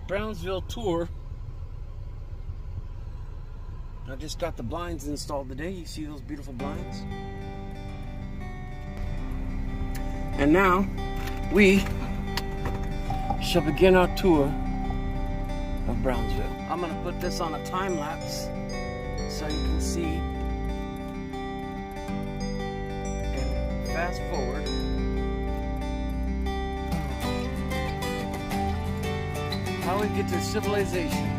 Brownsville tour. I just got the blinds installed today. You see those beautiful blinds? And now we shall begin our tour of Brownsville. I'm gonna put this on a time lapse so you can see and fast forward. How we get to civilization.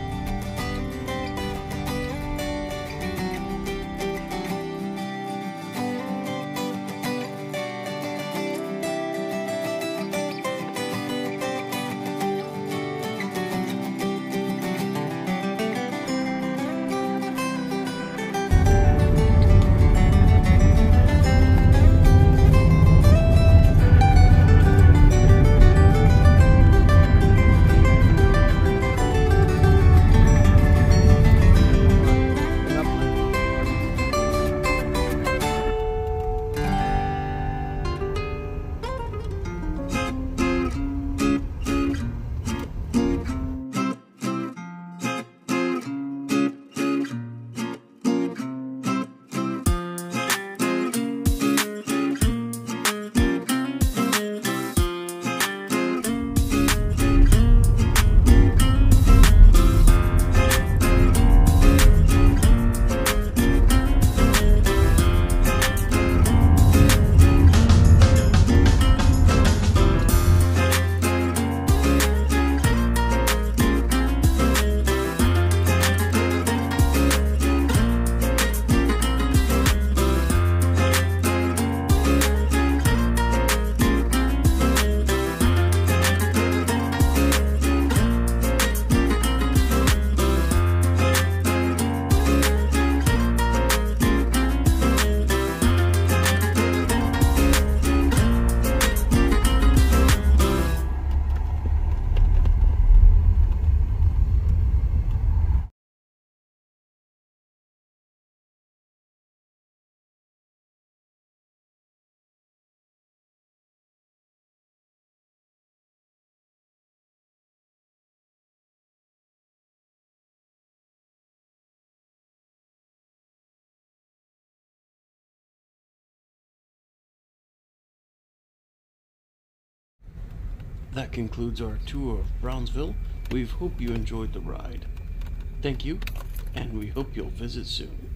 That concludes our tour of Brownsville. We hope you enjoyed the ride. Thank you, and we hope you'll visit soon.